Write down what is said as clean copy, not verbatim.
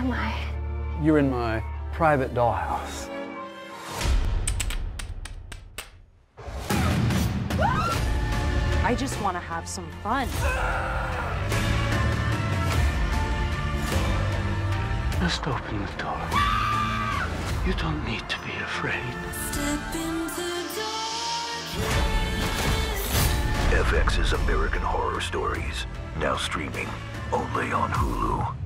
am I? You're in my private dollhouse. I just want to have some fun. Just open the door. You don't need to be afraid. FX's American Horror Stories, now streaming only on Hulu.